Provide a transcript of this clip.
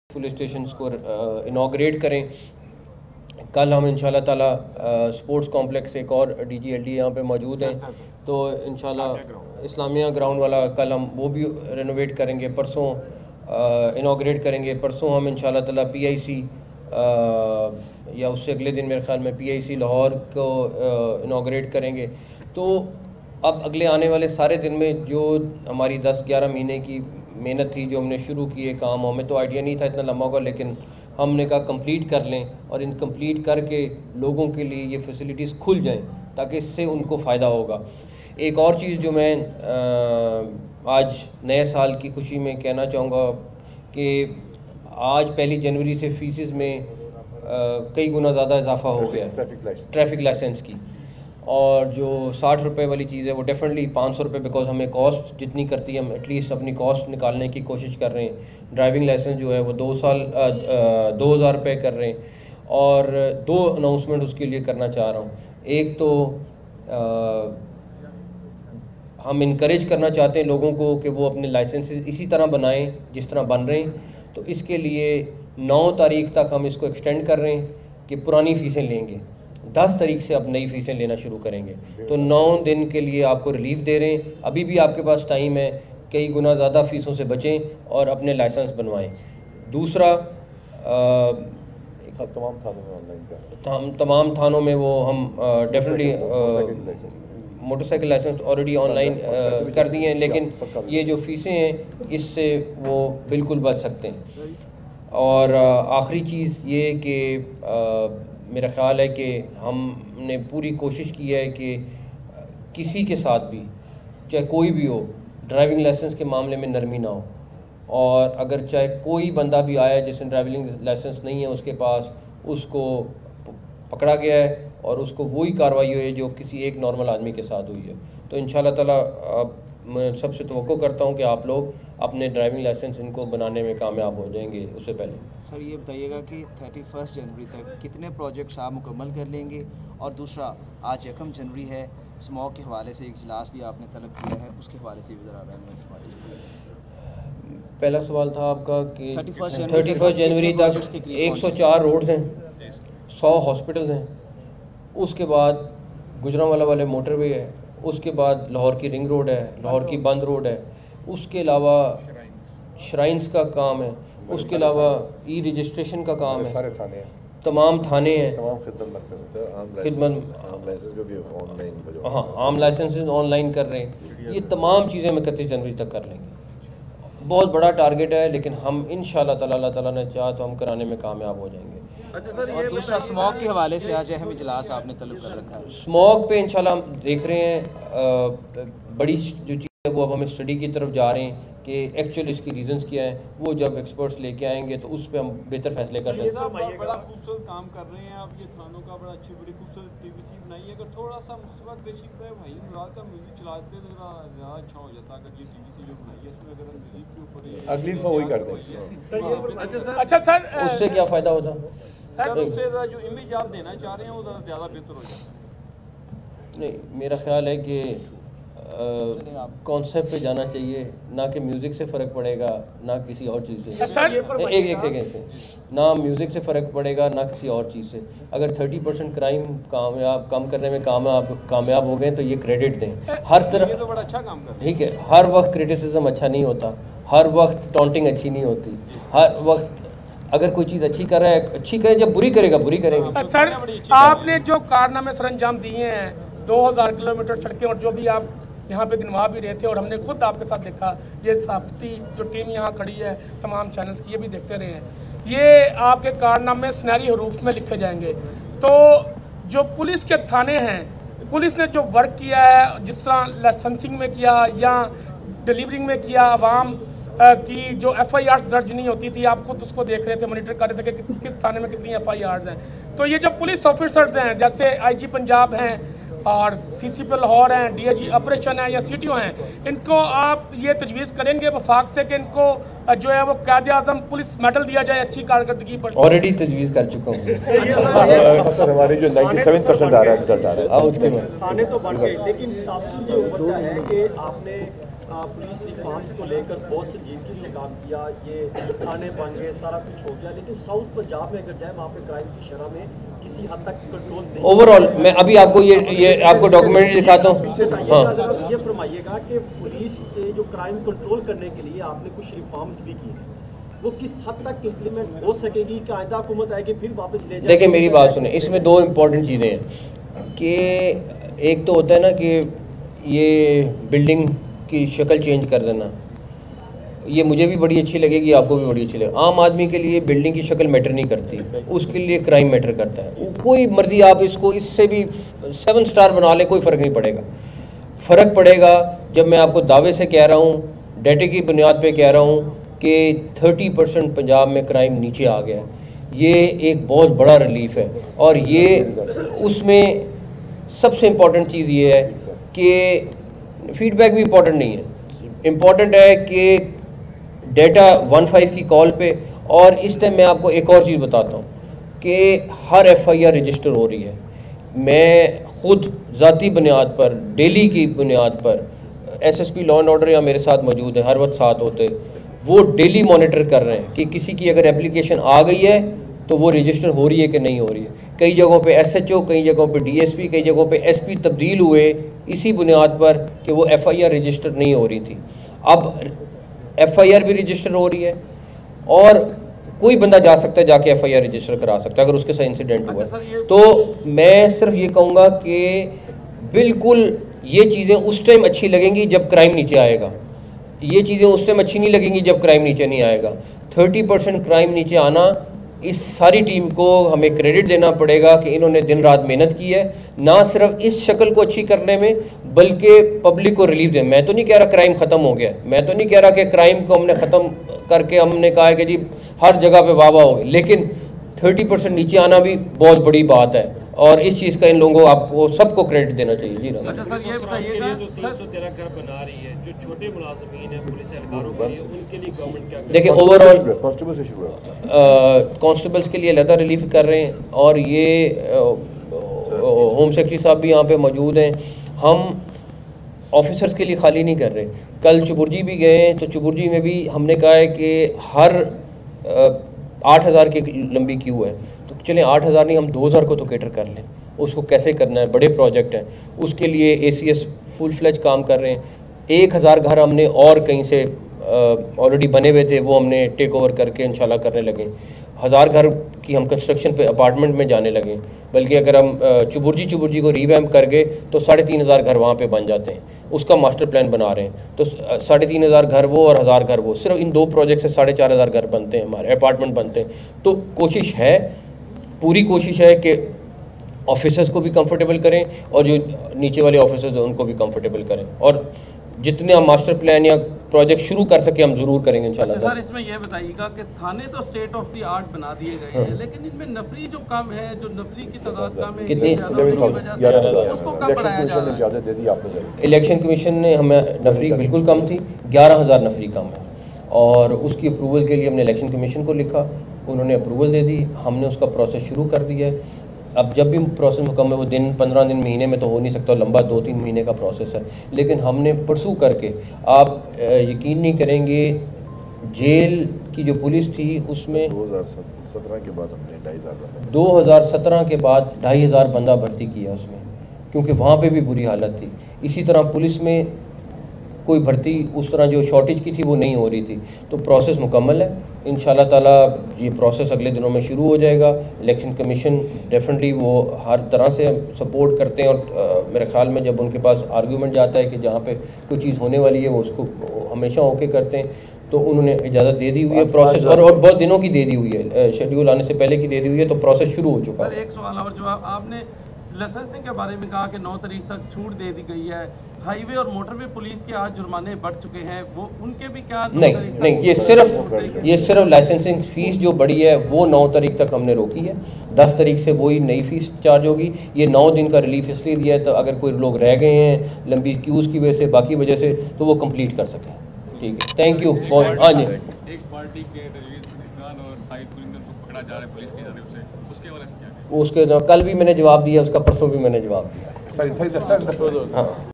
Police station को inaugurate करें। कल हम इंशाल्लाह ताला स्पोर्ट्स कॉम्प्लेक्स एक और DGLD यहाँ पे मौजूद हैं, तो इंशाल्लाह इस्लामिया ग्राउंड वाला कल हम वो भी रेनोवेट करेंगे, परसों इनाग्रेट करेंगे। परसों हम इंशाल्लाह ताला PIC या उससे अगले दिन मेरे ख्याल में PIC लाहौर को इनाग्रेट करेंगे। तो अब अगले आने वाले सारे दिन में जो हमारी 10-11 महीने की मेहनत थी, जो हमने शुरू किए काम, हमें तो आइडिया नहीं था इतना लंबा होगा, लेकिन हमने कहा कंप्लीट कर लें और इन कंप्लीट करके लोगों के लिए ये फैसिलिटीज़ खुल जाएं ताकि इससे उनको फ़ायदा होगा। एक और चीज़ जो मैं आज नए साल की खुशी में कहना चाहूँगा कि आज 1 जनवरी से फीसिस में कई गुना ज़्यादा इजाफा हो गया ट्रैफिक लाइसेंस की, और जो 60 रुपये वाली चीज़ है वो डेफिनेटली 500 रुपये, बिकॉज हमें कॉस्ट जितनी करती है हम एटलीस्ट अपनी कॉस्ट निकालने की कोशिश कर रहे हैं। ड्राइविंग लाइसेंस जो है वो 2000 रुपये कर रहे हैं, और 2 अनाउंसमेंट उसके लिए करना चाह रहा हूँ। एक तो हम इनकरेज करना चाहते हैं लोगों को कि वो अपने लाइसेंस इसी तरह बनाएं जिस तरह बन रहे हैं, तो इसके लिए 9 तारीख तक हम इसको एक्सटेंड कर रहे हैं कि पुरानी फ़ीसें लेंगे, 10 तारीख से अब नई फ़ीसें लेना शुरू करेंगे, तो 9 दिन के लिए आपको रिलीफ दे रहे हैं। अभी भी आपके पास टाइम है, कई गुना ज़्यादा फ़ीसों से बचें और अपने लाइसेंस बनवाएं। दूसरा तमाम थानों में वो हम definitely motorcycle licence already online कर दिए हैं, लेकिन ये जो फ़ीसें हैं इससे वो बिल्कुल बच सकते हैं। और आखिरी चीज़ ये कि मेरा ख़्याल है कि हमने पूरी कोशिश की है कि किसी के साथ भी, चाहे कोई भी हो, ड्राइविंग लाइसेंस के मामले में नरमी ना हो, और अगर चाहे कोई बंदा भी आया जिसने ड्राइविंग लाइसेंस नहीं है उसके पास, उसको पकड़ा गया है और उसको वही कार्रवाई हुई है जो किसी एक नॉर्मल आदमी के साथ हुई है। तो इंशाल्लाह ताला मैं सबसे तवक्को करता हूँ कि आप लोग अपने ड्राइविंग लाइसेंस इनको बनाने में कामयाब हो जाएंगे। उससे पहले सर ये बताइएगा कि 31 जनवरी तक कितने प्रोजेक्ट्स आप मुकम्मल कर लेंगे, और दूसरा आज 1 जनवरी है, स्मॉग के हवाले से इजलास भी आपने तलब किया है, उसके हवाले से भी ज़रा पहला सवाल था आपका कि 31 जनवरी तक 104 रोड्स हैं, 100 हॉस्पिटल्स हैं, उसके बाद गुजरांवाला वाले मोटरवे है, उसके बाद लाहौर की रिंग रोड है, लाहौर की बंद रोड है, उसके अलावा श्राइन्स का काम है, उसके अलावा रजिस्ट्रेशन का काम है, सारे थाने हैं, तमाम थाने हैं, हाँ आम लाइसेंस ऑनलाइन कर रहे हैं। ये तमाम चीज़ें हम 31 जनवरी तक कर लेंगे। बहुत बड़ा टारगेट है, लेकिन हम इंशाल्लाह ताला अल्लाह ताला ने चाहा तो हम कराने में कामयाब हो जाएंगे। अच्छा सर, और दूसरा स्मॉग के हवाले से आज अहम इजलास आपने तलब कर रखा है। स्मॉग पे इंशाल्लाह हम देख रहे हैं, बड़ी जो चीज़ है वो अब हम स्टडी की तरफ जा रहे हैं कि एक्चुअली इसकी रीजंस क्या है। वो जब एक्सपर्ट्स लेके आएंगे तो उस पर हम बेहतर फैसले कर देंगे। बड़ा खूबसूरत काम कर रहे हैं आप, ये खानों का बड़ा अच्छी बड़ी खूबसूरत TVC बनाई है। अगर थोड़ा सा मुस्तफा बेसिक पे भाई रात का म्यूजिक चलाते तो ज़्यादा अच्छा हो जाता। अगर ये TVC जो बनाई है इसमें अगर म्यूजिक के ऊपर अगली दफ़ा वही कर दें। अच्छा सर, उससे क्या फ़ायदा होता सर? उससे जो इमेज आप देना चाह रहे हैं वो ज़्यादा बेहतर हो जाता। नहीं, मेरा ख्याल है कि कॉन्सेप्ट पे जाना चाहिए, ना कि म्यूज़िक से फ़र्क पड़ेगा ना किसी और चीज़ से। एक सेकेंड से ना म्यूज़िक से फ़र्क पड़ेगा ना किसी और चीज़ से। अगर 30% क्राइम कम करने में कामयाब हो गए तो ये क्रेडिट दें। हर तरह तो बड़ा अच्छा काम कर रहे हैं। ठीक है, हर वक्त क्रिटिसिज्म अच्छा नहीं होता, हर वक्त टॉन्टिंग अच्छी नहीं होती, हर वक्त अगर कोई चीज़ अच्छी कर रहा है अच्छी करें, जब बुरी करेगा बुरी करेंगे। सर आपने जो कारनामे सर अंजाम दिए हैं, 2000 किलोमीटर सड़कें, और जो भी आप यहाँ पे गिनवा भी रहे थे और हमने खुद आपके साथ देखा, ये सहाफ़ती जो टीम यहाँ खड़ी है तमाम चैनल्स की, ये भी देखते रहे हैं, ये आपके कारनामे सुनहरी हरूफ में लिखे जाएंगे। तो जो पुलिस के थाने हैं, पुलिस ने जो वर्क किया है, जिस तरह लाइसेंसिंग में किया या डिलीवरिंग में किया, आवाम की जो FIRs दर्ज नहीं होती थी, आप खुद उसको देख रहे थे, मॉनिटर कर रहे थे कि किस थाने में कितनी FIRs हैं। तो ये जो पुलिस ऑफिसर्स हैं, जैसे IG पंजाब हैं और CCP लाहौर हैं, DIG ऑपरेशन है या CTO हैं, इनको आप ये तजवीज़ करेंगे वफाक से कि इनको जो है वो कायदे आज़म पुलिस मेडल दिया जाए अच्छी कारकर्दगी पर? ऑलरेडी तजवीज़ कर चुका हूँ सर। हमारे जो 97% आ रहा है रिजल्ट आ रहा है, उसके बाद खाने तो बढ़ गए, लेकिन तासुर ये उभरता है कि आपने पुलिस रिफॉर्म्स को लेकर बहुत संजीदगी से काम किया, ये थाने बन गए, सारा कुछ हो गया, लेकिन साउथ पंजाब में अगर जाए वहाँ पे क्राइम की शरह में किसी हद तक कंट्रोल नहीं। ओवरऑल मैं अभी आपको ये आपको डॉक्यूमेंट्री दिखाता हूँ। हाँ, ये फरमाइएगा कि पुलिस के जो क्राइम कंट्रोल करने के लिए आपने कुछ रिफॉर्म्स भी किए, वो किस हद तक इम्प्लीमेंट हो सकेगी कि आइंदा हुकूमत आएगी फिर वापस ले जाए? देखिए मेरी बात सुने, इसमें दो इम्पॉर्टेंट चीज़ें हैं कि एक तो होता है ना कि ये बिल्डिंग की शक्ल चेंज कर देना, ये मुझे भी बड़ी अच्छी लगेगी, आपको भी बड़ी अच्छी लगेगी। आम आदमी के लिए बिल्डिंग की शक्ल मैटर नहीं करती, उसके लिए क्राइम मैटर करता है। कोई मर्जी आप इसको इससे भी 7 स्टार बना लें, कोई फ़र्क नहीं पड़ेगा। फ़र्क पड़ेगा जब मैं आपको दावे से कह रहा हूँ, डेटे की बुनियाद पे कह रहा हूँ कि 30% पंजाब में क्राइम नीचे आ गया है। ये एक बहुत बड़ा रिलीफ है। और ये उसमें सबसे इम्पॉर्टेंट चीज़ ये है कि फीडबैक भी इम्पॉर्टेंट नहीं है, इम्पॉर्टेंट है कि डेटा 15 की कॉल पे। और इस टाइम मैं आपको एक और चीज़ बताता हूँ कि हर FIR रजिस्टर हो रही है। मैं ख़ुद ज़ाती बुनियाद पर, डेली की बुनियाद पर, SSP लॉ एंड ऑर्डर यहाँ मेरे साथ मौजूद है, हर वक्त साथ होते, वो डेली मॉनिटर कर रहे हैं कि किसी की अगर एप्लीकेशन आ गई है तो वो रजिस्टर हो रही है कि नहीं हो रही है। कई जगहों पे SHO, कई जगहों पे DSP, कई जगहों पे SP तब्दील हुए इसी बुनियाद पर कि वो FIR रजिस्टर नहीं हो रही थी। अब FIR भी रजिस्टर हो रही है और कोई बंदा जा सकता है, जाके FIR रजिस्टर करा सकता है अगर उसके साथ इंसिडेंट हुआ है। तो मैं सिर्फ ये कहूँगा कि बिल्कुल ये चीज़ें उस टाइम अच्छी लगेंगी जब क्राइम नीचे आएगा, ये चीज़ें उस टाइम अच्छी नहीं लगेंगी जब क्राइम नीचे नहीं आएगा। 30% क्राइम नीचे आना, इस सारी टीम को हमें क्रेडिट देना पड़ेगा कि इन्होंने दिन रात मेहनत की है, ना सिर्फ इस शक्ल को अच्छी करने में बल्कि पब्लिक को रिलीफ दें। मैं तो नहीं कह रहा क्राइम ख़त्म हो गया, मैं तो नहीं कह रहा कि क्राइम को हमने ख़त्म करके हमने कहा है कि जी हर जगह पे वाह वाह हो गई, लेकिन 30% नीचे आना भी बहुत बड़ी बात है और इस चीज़ का इन लोगों को आपको सबको क्रेडिट देना चाहिए। जी अच्छा सर, ये बताइएगा जो 313 घर बना रही है, जो छोटे मुलाजिमीन हैं, पुलिस एहलकारों के लिए, उनके लिए गवर्नमेंट क्या? देखिए ओवरऑल कांस्टेबल से शुरू है, कांस्टेबल्स के लिए अलग रिलीफ कर रहे हैं और ये होम सेक्रेटरी साहब भी यहाँ पे मौजूद हैं। हम ऑफिसर्स के लिए खाली नहीं कर रहे। कल चुबुर्जी भी गए तो चुबुर्जी में भी हमने कहा है कि हर 8,000 की लंबी क्यू है, तो चलें 8,000 नहीं, हम 2,000 को तो कैटर कर लें। उसको कैसे करना है, बड़े प्रोजेक्ट हैं, उसके लिए ACS फुल फ्लेज काम कर रहे हैं। 1,000 घर हमने और कहीं से ऑलरेडी बने हुए थे, वो हमने टेक ओवर करके इंशाल्लाह करने लगे। 1,000 घर की हम कंस्ट्रक्शन पे अपार्टमेंट में जाने लगे, बल्कि अगर हम चुबुर्जी को रीवैम्प कर गए तो 3,500 घर वहाँ पे बन जाते हैं। उसका मास्टर प्लान बना रहे हैं, तो 3,500 घर वो और 1,000 घर वो, सिर्फ इन 2 प्रोजेक्ट से 4,500 घर बनते हैं, हमारे अपार्टमेंट बनते हैं। तो कोशिश है, पूरी कोशिश है कि ऑफिसर्स को भी कंफर्टेबल करें और जो नीचे वाले ऑफिसर्स हैं उनको भी कंफर्टेबल करें, और जितने हम मास्टर प्लान या प्रोजेक्ट शुरू कर सके हम ज़रूर करेंगे इंशाल्लाह। सर इसमें यह बताइएगा कि थाने तो स्टेट ऑफ द आर्ट बना दिए गए हैं, लेकिन इनमें नफरी जो कम है, जो नफरी की तादाद कम है, कितनी? उसको कम बढ़ाया जा रहा है। इजाज़त दे दी आपने। इलेक्शन कमीशन ने हमें नफरी बिल्कुल कम थी, 11,000 नफरी कम है, और उसकी अप्रूवल के लिए हमने इलेक्शन कमीशन को लिखा, उन्होंने अप्रूवल दे दी, हमने उसका प्रोसेस शुरू कर दिया है। अब जब भी प्रोसेस मुकम्मल, वो दिन 15 दिन महीने में तो हो नहीं सकता, लंबा 2-3 महीने का प्रोसेस है, लेकिन हमने परसू करके, आप यकीन नहीं करेंगे, जेल की जो पुलिस थी उसमें 2017 के बाद हमने 2,500 2017 के बाद 2,500 बंदा भर्ती किया उसमें, क्योंकि वहाँ पे भी बुरी हालत थी। इसी तरह पुलिस में कोई भर्ती उस तरह जो शॉर्टेज की थी वो नहीं हो रही थी, तो प्रोसेस मुकम्मल है। इंशाल्लाह ताला ये प्रोसेस अगले दिनों में शुरू हो जाएगा। इलेक्शन कमीशन डेफिनेटली वो हर तरह से सपोर्ट करते हैं, और मेरे ख्याल में जब उनके पास आर्गूमेंट जाता है कि जहाँ पे कोई चीज़ होने वाली है वो उसको हमेशा ओके करते हैं, तो उन्होंने इजाज़त दे दी हुई है प्रोसेस, और बहुत दिनों की दे दी हुई है, शेड्यूल आने से पहले की दे दी हुई है, तो प्रोसेस शुरू हो चुका है। सर एक सवाल और जवाब, आपने लाइसेंसिंग के बारे में कहा कि 9 तारीख तक छूट दे दी गई है, हाईवे और मोटरवे पुलिस के आज जुर्माने बढ़ चुके हैं, वो उनके भी क्या? नहीं, ये सिर्फ लाइसेंसिंग फ़ीस जो बढ़ी है वो 9 तारीख तक हमने रोकी है, 10 तारीख से वही नई फ़ीस चार्ज होगी। ये 9 दिन का रिलीफ इसलिए दिया है तो अगर कोई लोग रह गए हैं लंबी क्यूज़ की वजह से, बाकी वजह से, तो वो कंप्लीट कर सकें। ठीक है, थैंक यू। हाँ जी, एक पार्टी के खान और भाई पुलिंदर को पकड़ा जा रहा है पुलिस की तरफ से, उसके बारे में क्या? उसके कल भी मैंने जवाब दिया, उसका परसों भी मैंने जवाब दिया। सर हाँ।